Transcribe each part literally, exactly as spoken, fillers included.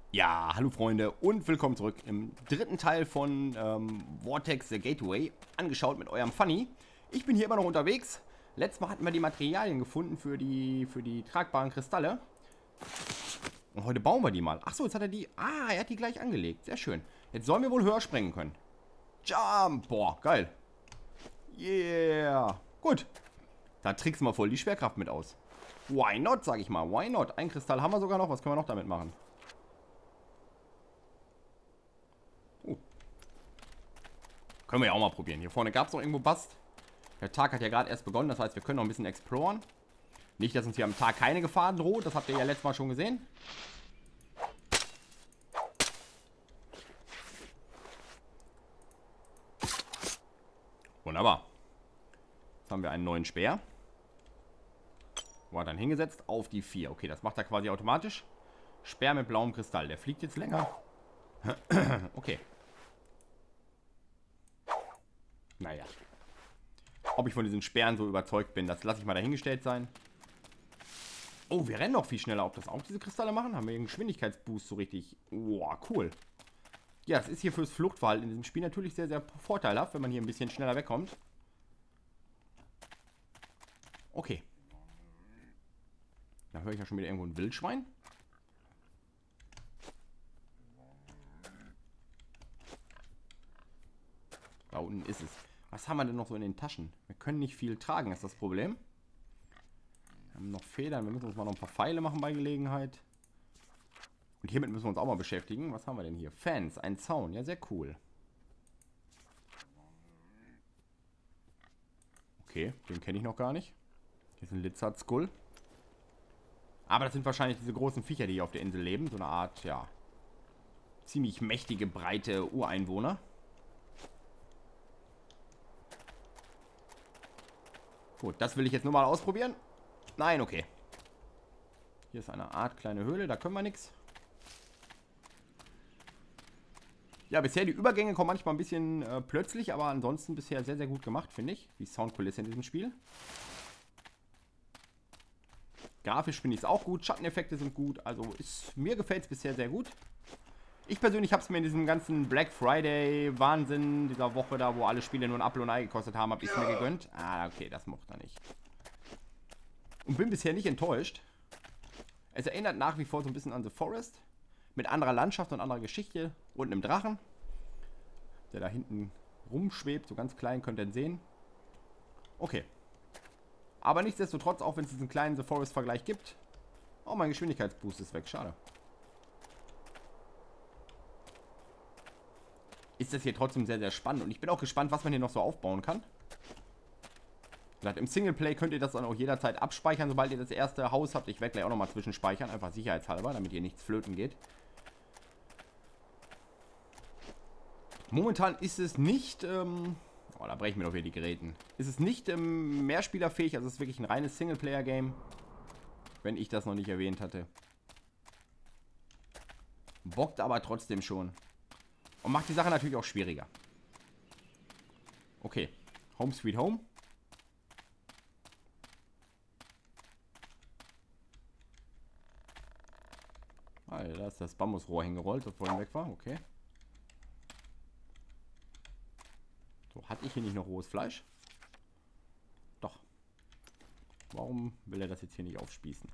Ja, hallo Freunde und willkommen zurück im dritten Teil von ähm, Vortex The Gateway, angeschaut mit eurem Funny. Ich bin hier immer noch unterwegs. Letztes Mal hatten wir die Materialien gefunden für die, für die tragbaren Kristalle. Und heute bauen wir die mal. Achso, jetzt hat er die... Ah, er hat die gleich angelegt. Sehr schön. Jetzt sollen wir wohl höher springen können. Jump! Boah, geil. Yeah. Gut. Da tricksen wir voll die Schwerkraft mit aus. Why not, sag ich mal. Why not? Ein Kristall haben wir sogar noch. Was können wir noch damit machen? Können wir ja auch mal probieren. Hier vorne gab es noch irgendwo Bast. Der Tag hat ja gerade erst begonnen, das heißt, wir können noch ein bisschen exploren. Nicht, dass uns hier am Tag keine Gefahr droht, das habt ihr ja letztes Mal schon gesehen. Wunderbar. Jetzt haben wir einen neuen Speer. Wo hat er dann hingesetzt? Auf die vier. Okay, das macht er quasi automatisch. Speer mit blauem Kristall. Der fliegt jetzt länger. Okay. Naja. Ob ich von diesen Sperren so überzeugt bin, das lasse ich mal dahingestellt sein. Oh, wir rennen noch viel schneller. Ob das auch diese Kristalle machen? Haben wir einen Geschwindigkeitsboost so richtig? Boah, cool. Ja, das ist hier fürs Fluchtverhalten in diesem Spiel natürlich sehr, sehr vorteilhaft, wenn man hier ein bisschen schneller wegkommt. Okay. Da höre ich ja schon wieder irgendwo ein Wildschwein. Da unten ist es. Was haben wir denn noch so in den Taschen? Wir können nicht viel tragen, ist das Problem. Wir haben noch Federn. Wir müssen uns mal noch ein paar Pfeile machen bei Gelegenheit. Und hiermit müssen wir uns auch mal beschäftigen. Was haben wir denn hier? Fans, ein Zaun. Ja, sehr cool. Okay, den kenne ich noch gar nicht. Hier ist ein Lizard Skull. Aber das sind wahrscheinlich diese großen Viecher, die hier auf der Insel leben. So eine Art, ja, ziemlich mächtige, breite Ureinwohner. Gut, das will ich jetzt nur mal ausprobieren. Nein, okay. Hier ist eine Art kleine Höhle, da können wir nichts. Ja, bisher die Übergänge kommen manchmal ein bisschen äh, plötzlich, aber ansonsten bisher sehr, sehr gut gemacht, finde ich. Die Soundkulisse in diesem Spiel. Grafisch finde ich es auch gut, Schatteneffekte sind gut, also ist, mir gefällt es bisher sehr gut. Ich persönlich habe es mir in diesem ganzen Black Friday Wahnsinn dieser Woche da, wo alle Spiele nur ein Apfel und ein Ei gekostet haben, habe ich es mir gegönnt. Ah, okay, das mochte er nicht. Und bin bisher nicht enttäuscht. Es erinnert nach wie vor so ein bisschen an The Forest. Mit anderer Landschaft und anderer Geschichte. Und einem Drachen, der da hinten rumschwebt. So ganz klein, könnt ihr ihn sehen. Okay. Aber nichtsdestotrotz, auch wenn es diesen kleinen The Forest-Vergleich gibt. Oh, mein Geschwindigkeitsboost ist weg. Schade. Ist das hier trotzdem sehr, sehr spannend. Und ich bin auch gespannt, was man hier noch so aufbauen kann. Im Singleplay könnt ihr das dann auch jederzeit abspeichern, sobald ihr das erste Haus habt. Ich werde gleich auch nochmal zwischenspeichern, einfach sicherheitshalber, damit hier nichts flöten geht. Momentan ist es nicht, ähm, oh, da breche ich mir doch wieder die Geräten. Ist es nicht ähm, mehrspielerfähig, also es ist wirklich ein reines Singleplayer-Game. Wenn ich das noch nicht erwähnt hatte. Bockt aber trotzdem schon. Und macht die Sache natürlich auch schwieriger. Okay. Home Sweet Home. Ah, da ist das Bambusrohr hingerollt, das vorhin weg war. Okay. So, hatte ich hier nicht noch rohes Fleisch? Doch. Warum will er das jetzt hier nicht aufspießen?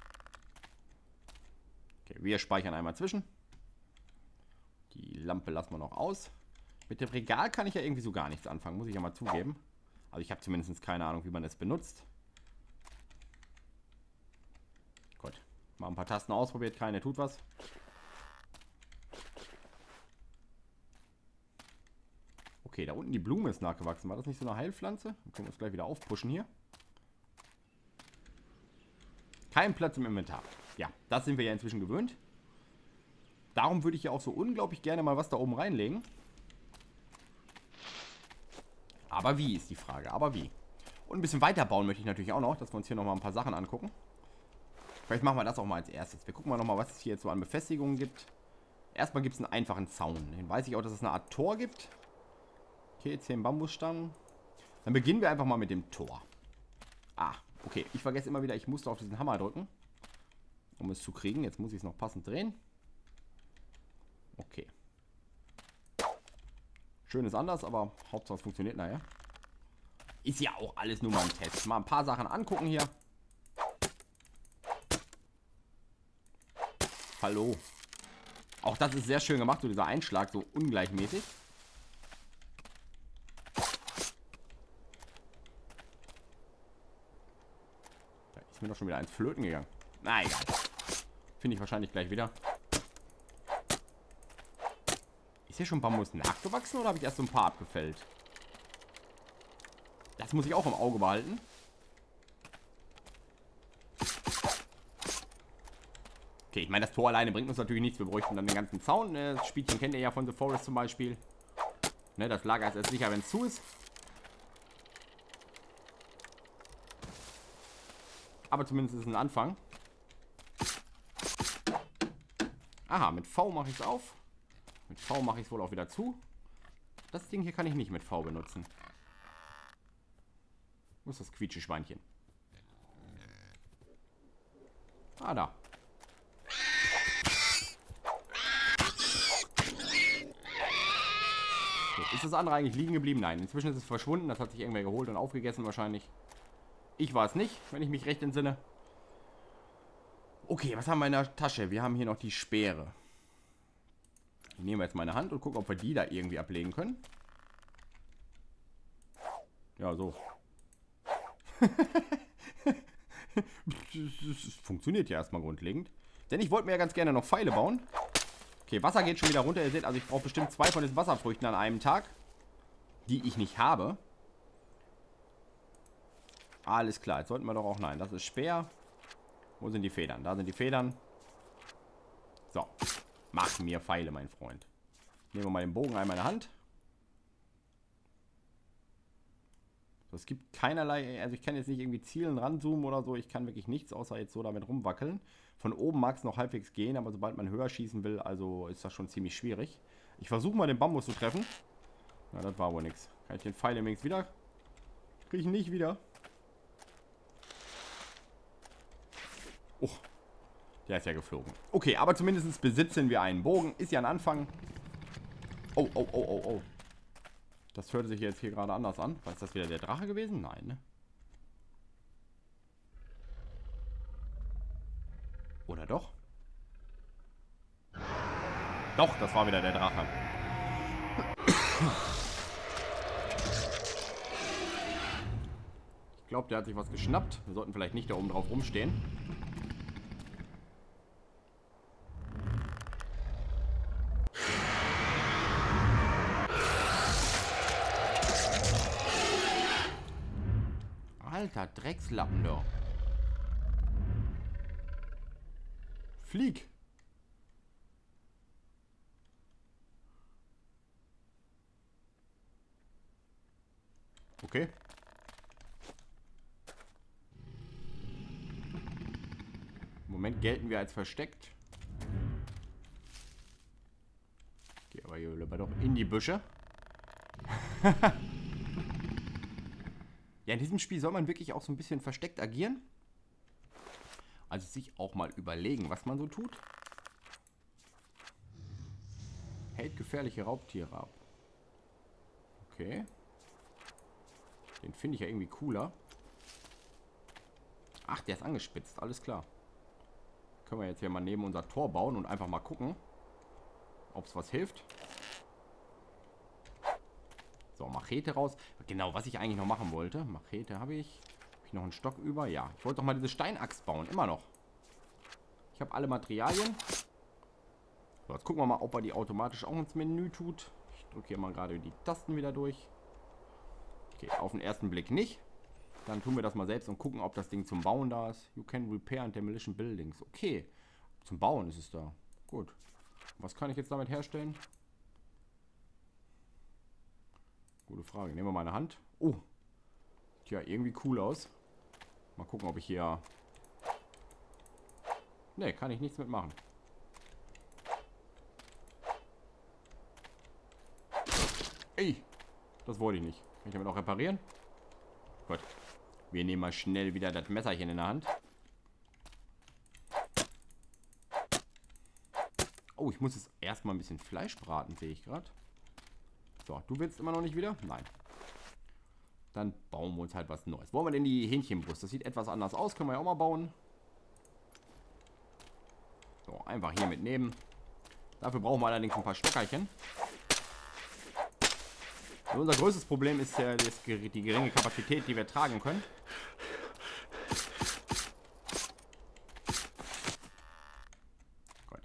Okay, wir speichern einmal zwischen. Die Lampe lassen wir noch aus. Mit dem Regal kann ich ja irgendwie so gar nichts anfangen, muss ich ja mal zugeben. Also ich habe zumindest keine Ahnung, wie man es benutzt. Gut. Mal ein paar Tasten ausprobiert, keine tut was. Okay, da unten die Blume ist nachgewachsen. War das nicht so eine Heilpflanze? Dann können wir uns gleich wieder aufpushen hier. Kein Platz im Inventar. Ja, das sind wir ja inzwischen gewöhnt. Darum würde ich ja auch so unglaublich gerne mal was da oben reinlegen. Aber wie ist die Frage? Aber wie? Und ein bisschen weiterbauen möchte ich natürlich auch noch, dass wir uns hier nochmal ein paar Sachen angucken. Vielleicht machen wir das auch mal als erstes. Wir gucken mal nochmal, was es hier jetzt so an Befestigungen gibt. Erstmal gibt es einen einfachen Zaun. Den weiß ich auch, dass es eine Art Tor gibt. Okay, zehn Bambusstangen. Dann beginnen wir einfach mal mit dem Tor. Ah, okay. Ich vergesse immer wieder, ich musste auf diesen Hammer drücken, um es zu kriegen. Jetzt muss ich es noch passend drehen. Okay. Schön ist anders, aber Hauptsache es funktioniert nachher. Ist ja auch alles nur mal ein Test. Mal ein paar Sachen angucken hier. Hallo. Auch das ist sehr schön gemacht, so dieser Einschlag, so ungleichmäßig. Da ist mir doch schon wieder eins flöten gegangen. Na egal. Finde ich wahrscheinlich gleich wieder. Ist hier schon Bambus nachgewachsen oder habe ich erst so ein paar abgefällt? Das muss ich auch im Auge behalten. Okay, ich meine, das Tor alleine bringt uns natürlich nichts. Wir bräuchten dann den ganzen Zaun. Das Spielchen kennt ihr ja von The Forest zum Beispiel. Ne, das Lager ist erst sicher, wenn es zu ist. Aber zumindest ist es ein Anfang. Aha, mit V mache ich es auf. Mit V mache ich es wohl auch wieder zu. Das Ding hier kann ich nicht mit V benutzen. Wo ist das Quietsche-Schweinchen? Ah, da. So, ist das andere eigentlich liegen geblieben? Nein, inzwischen ist es verschwunden. Das hat sich irgendwer geholt und aufgegessen wahrscheinlich. Ich war es nicht, wenn ich mich recht entsinne. Okay, was haben wir in der Tasche? Wir haben hier noch die Speere. Ich nehme jetzt meine Hand und gucke, ob wir die da irgendwie ablegen können. Ja, so. Das funktioniert ja erstmal grundlegend. Denn ich wollte mir ja ganz gerne noch Pfeile bauen. Okay, Wasser geht schon wieder runter. Ihr seht, also ich brauche bestimmt zwei von diesen Wasserfrüchten an einem Tag. Die ich nicht habe. Alles klar, jetzt sollten wir doch auch... Nein, das ist Speer. Wo sind die Federn? Da sind die Federn. So. Mach mir Pfeile, mein Freund. Nehmen wir mal den Bogen einmal in der Hand. So, es gibt keinerlei... Also ich kann jetzt nicht irgendwie zielen, ranzoomen oder so. Ich kann wirklich nichts, außer jetzt so damit rumwackeln. Von oben mag es noch halbwegs gehen, aber sobald man höher schießen will, also ist das schon ziemlich schwierig. Ich versuche mal den Bambus zu treffen. Na, das war wohl nichts. Kann ich den Pfeil übrigens wieder? Kriege ich ihn nicht wieder. Oh, der ist ja geflogen. Okay, aber zumindest besitzen wir einen Bogen. Ist ja ein Anfang. Oh, oh, oh, oh, oh. Das hört sich jetzt hier gerade anders an. War das wieder der Drache gewesen? Nein, ne? Oder doch? Doch, das war wieder der Drache. Ich glaube, der hat sich was geschnappt. Wir sollten vielleicht nicht da oben drauf rumstehen. Alter, Dreckslappen doch. Flieg. Okay. Im Moment gelten wir als versteckt. Okay, aber hier lieber doch in die Büsche. Ja, in diesem Spiel soll man wirklich auch so ein bisschen versteckt agieren. Also sich auch mal überlegen, was man so tut. Hält gefährliche Raubtiere ab. Okay. Den finde ich ja irgendwie cooler. Ach, der ist angespitzt. Alles klar. Können wir jetzt hier mal neben unser Tor bauen und einfach mal gucken, ob es was hilft. So, Machete raus. Genau, was ich eigentlich noch machen wollte. Machete habe ich. Habe ich noch einen Stock über? Ja. Ich wollte doch mal diese Steinaxt bauen. Immer noch. Ich habe alle Materialien. So, jetzt gucken wir mal, ob er die automatisch auch ins Menü tut. Ich drücke hier mal gerade die Tasten wieder durch. Okay, auf den ersten Blick nicht. Dann tun wir das mal selbst und gucken, ob das Ding zum Bauen da ist. You can repair and demolition buildings. Okay, zum Bauen ist es da. Gut. Was kann ich jetzt damit herstellen? Gute Frage. Nehmen wir mal eine Hand. Oh. Sieht ja irgendwie cool aus. Mal gucken, ob ich hier... Ne, kann ich nichts mitmachen. Ey, das wollte ich nicht. Kann ich damit auch reparieren? Gut. Wir nehmen mal schnell wieder das Messerchen in der Hand. Oh, ich muss jetzt erstmal ein bisschen Fleisch braten, sehe ich gerade. So, du willst immer noch nicht wieder? Nein. Dann bauen wir uns halt was Neues. Wollen wir denn die Hähnchenbrust? Das sieht etwas anders aus. Können wir ja auch mal bauen. So, einfach hier mitnehmen. Dafür brauchen wir allerdings ein paar Stockerchen. Und unser größtes Problem ist ja das, die geringe Kapazität, die wir tragen können. Gut.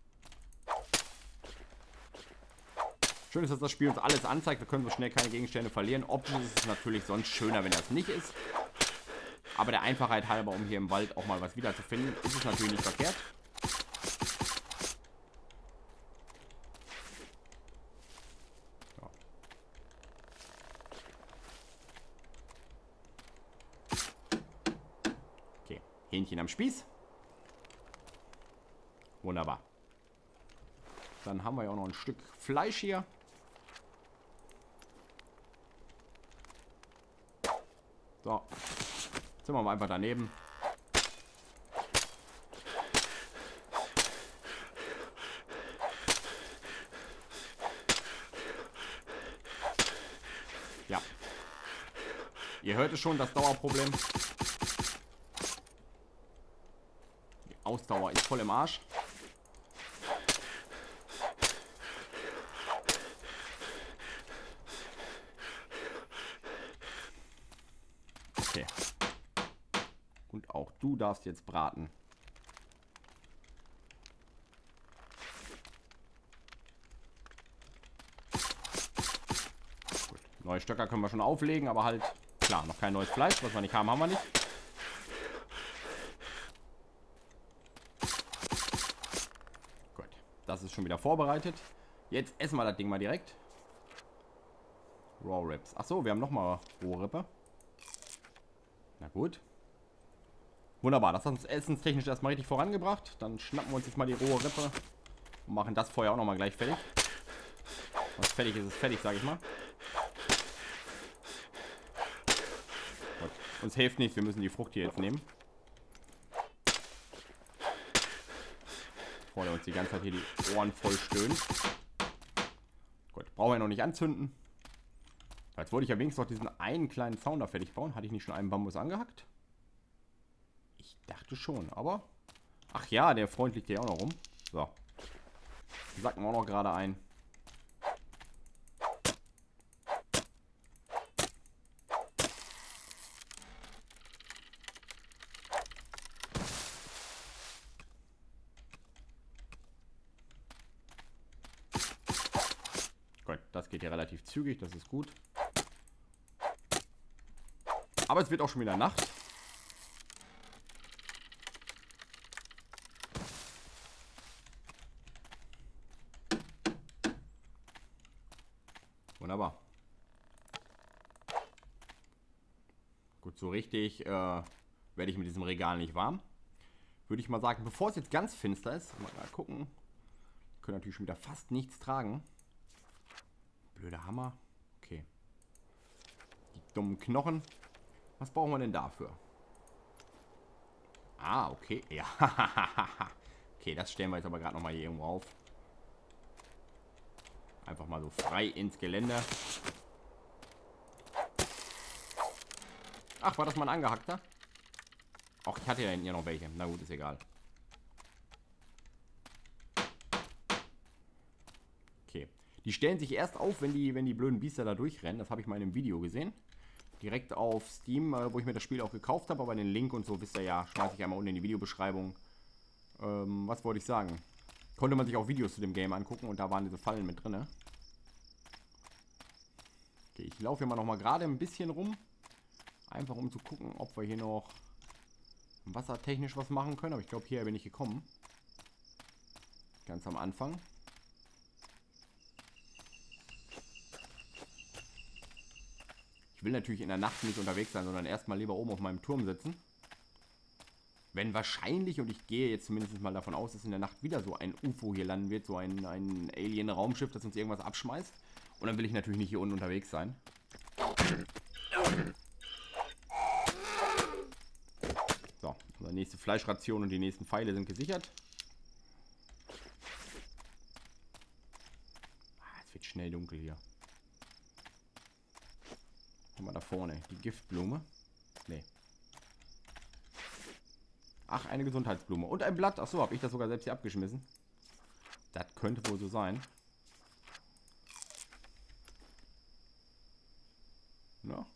Schön ist, dass das Spiel uns alles anzeigt. Wir können so schnell keine Gegenstände verlieren. Optisch ist es natürlich sonst schöner, wenn das nicht ist. Aber der Einfachheit halber, um hier im Wald auch mal was wiederzufinden, ist es natürlich nicht verkehrt. Hähnchen am Spieß. Wunderbar. Dann haben wir ja auch noch ein Stück Fleisch hier. So. Jetzt sind wir mal einfach daneben. Ja. Ihr hört es schon, das Dauerproblem. Ausdauer ist voll im Arsch. Okay. Und auch du darfst jetzt braten. Gut. Neue Stöcker können wir schon auflegen, aber halt, klar, noch kein neues Fleisch. Was wir nicht haben, haben wir nicht. Das ist schon wieder vorbereitet. Jetzt essen wir das Ding mal direkt. Raw Ribs. Achso, wir haben nochmal rohe Rippe. Na gut. Wunderbar, das hat uns essenstechnisch erstmal richtig vorangebracht. Dann schnappen wir uns jetzt mal die rohe Rippe und machen das Feuer auch nochmal gleich fertig. Was fertig ist, ist fertig, sage ich mal. Gut. Uns hilft nichts, wir müssen die Frucht hier jetzt nehmen. Bevor der uns die ganze Zeit hier die Ohren voll stöhnt. Gut, brauchen wir noch nicht anzünden. Jetzt wollte ich ja wenigstens noch diesen einen kleinen Zaun da fertig bauen. Hatte ich nicht schon einen Bambus angehackt? Ich dachte schon, aber... Ach ja, der Freund liegt hier auch noch rum. So. Sacken wir auch noch gerade ein. Gut, das geht ja relativ zügig, das ist gut. Aber es wird auch schon wieder Nacht. Wunderbar. Gut, so richtig äh, werde ich mit diesem Regal nicht warm. Würde ich mal sagen, bevor es jetzt ganz finster ist, mal gucken. Wir können natürlich schon wieder fast nichts tragen. Blöder Hammer. Okay. Die dummen Knochen. Was brauchen wir denn dafür? Ah, okay. Ja. Okay, das stellen wir jetzt aber gerade nochmal hier irgendwo auf. Einfach mal so frei ins Gelände. Ach, war das mal ein angehackter? Ach, ich hatte ja hinten ja noch welche. Na gut, ist egal. Okay. Die stellen sich erst auf, wenn die, wenn die blöden Biester da durchrennen. Das habe ich mal in einem Video gesehen. Direkt auf Steam, äh, wo ich mir das Spiel auch gekauft habe. Aber den Link und so, wisst ihr ja, schmeiße ich einmal unten in die Videobeschreibung. Ähm, was wollte ich sagen? Konnte man sich auch Videos zu dem Game angucken und da waren diese Fallen mit drin. Okay, ich laufe hier mal noch mal gerade ein bisschen rum. Einfach um zu gucken, ob wir hier noch wassertechnisch was machen können. Aber ich glaube, hierher bin ich gekommen. Ganz am Anfang. Ich will natürlich in der Nacht nicht unterwegs sein, sondern erstmal lieber oben auf meinem Turm sitzen. Wenn wahrscheinlich, und ich gehe jetzt zumindest mal davon aus, dass in der Nacht wieder so ein U F O hier landen wird, so ein, ein Alien-Raumschiff, das uns irgendwas abschmeißt. Und dann will ich natürlich nicht hier unten unterwegs sein. So, unsere nächste Fleischration und die nächsten Pfeile sind gesichert. schnell dunkel hier. Guck mal da vorne. Die Giftblume. Nee. Ach, eine Gesundheitsblume. Und ein Blatt. Achso, habe ich das sogar selbst hier abgeschmissen. Das könnte wohl so sein. Ja.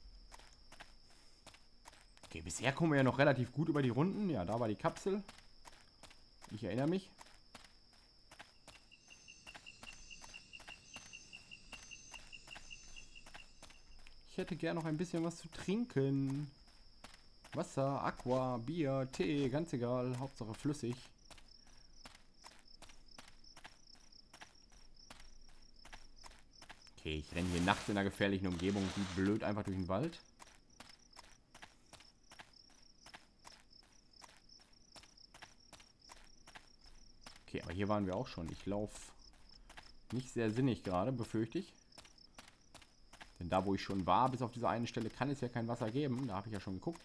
Okay, bisher kommen wir ja noch relativ gut über die Runden. Ja, da war die Kapsel. Ich erinnere mich. Ich hätte gern noch ein bisschen was zu trinken. Wasser, Aqua, Bier, Tee, ganz egal. Hauptsache flüssig. Okay, ich renne hier nachts in einer gefährlichen Umgebung wie blöd einfach durch den Wald. Okay, aber hier waren wir auch schon. Ich laufe nicht sehr sinnig gerade, befürchte ich. Denn da, wo ich schon war, bis auf diese eine Stelle, kann es ja kein Wasser geben. Da habe ich ja schon geguckt.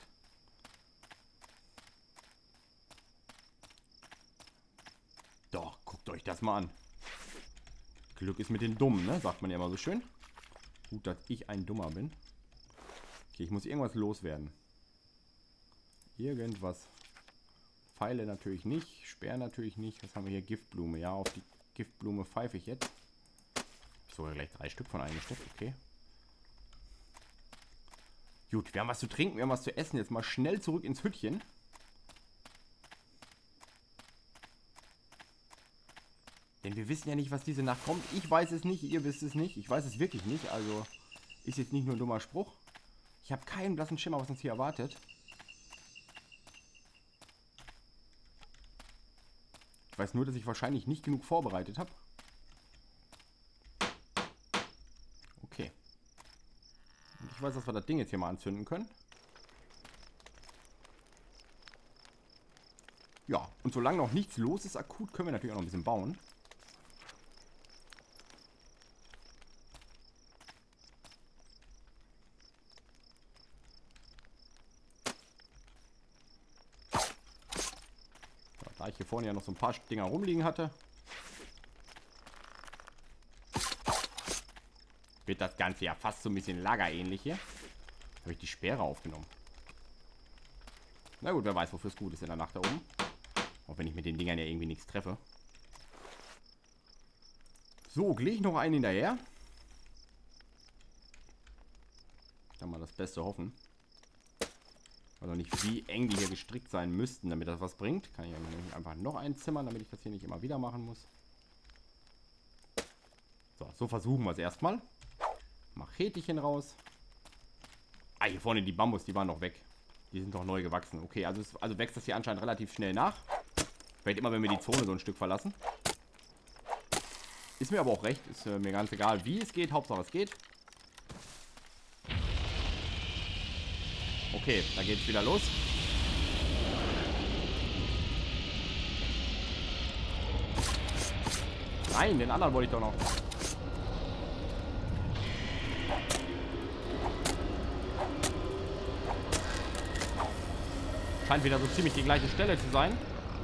Doch, guckt euch das mal an. Glück ist mit den Dummen, ne? Sagt man ja immer so schön. Gut, dass ich ein Dummer bin. Okay, ich muss irgendwas loswerden. Irgendwas. Pfeile natürlich nicht. Speer natürlich nicht. Was haben wir hier? Giftblume. Ja, auf die Giftblume pfeife ich jetzt. Ich habe sogar gleich drei Stück von eingesteckt. Okay. Gut, wir haben was zu trinken, wir haben was zu essen. Jetzt mal schnell zurück ins Hüttchen. Denn wir wissen ja nicht, was diese Nacht kommt. Ich weiß es nicht, ihr wisst es nicht. Ich weiß es wirklich nicht. Also ist jetzt nicht nur ein dummer Spruch. Ich habe keinen blassen Schimmer, was uns hier erwartet. Ich weiß nur, dass ich wahrscheinlich nicht genug vorbereitet habe. Okay. Und ich weiß, dass wir das Ding jetzt hier mal anzünden können. Ja, und solange noch nichts los ist akut, können wir natürlich auch noch ein bisschen bauen. Da ich hier vorne ja noch so ein paar Dinger rumliegen hatte, wird das Ganze ja fast so ein bisschen lagerähnlich hier. Habe ich die Speere aufgenommen. Na gut, wer weiß, wofür es gut ist in der Nacht da oben. Auch wenn ich mit den Dingern ja irgendwie nichts treffe. So, lege ich noch einen hinterher. Kann man das Beste hoffen. Also nicht, wie eng die hier gestrickt sein müssten, damit das was bringt. Kann ich ja einfach noch einen zimmern, damit ich das hier nicht immer wieder machen muss. So, so versuchen wir es erstmal. Machetchen raus. Ah, hier vorne die Bambus, die waren noch weg. Die sind doch neu gewachsen. Okay, also, es, also wächst das hier anscheinend relativ schnell nach. Vielleicht immer, wenn wir die Zone so ein Stück verlassen. Ist mir aber auch recht. Ist äh, mir ganz egal, wie es geht. Hauptsache es geht. Okay, da geht's wieder los. Nein, den anderen wollte ich doch noch. Scheint wieder so ziemlich die gleiche Stelle zu sein.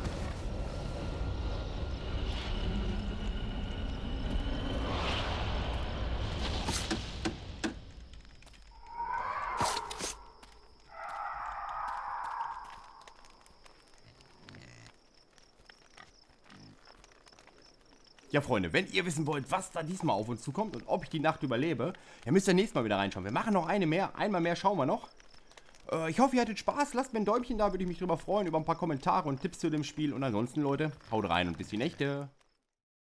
Ja, Freunde, wenn ihr wissen wollt, was da diesmal auf uns zukommt und ob ich die Nacht überlebe, dann müsst ihr nächstes Mal wieder reinschauen. Wir machen noch eine mehr. Einmal mehr schauen wir noch. Äh, ich hoffe, ihr hattet Spaß. Lasst mir ein Däumchen da, würde ich mich drüber freuen, über ein paar Kommentare und Tipps zu dem Spiel. Und ansonsten, Leute, haut rein und bis die Nächte.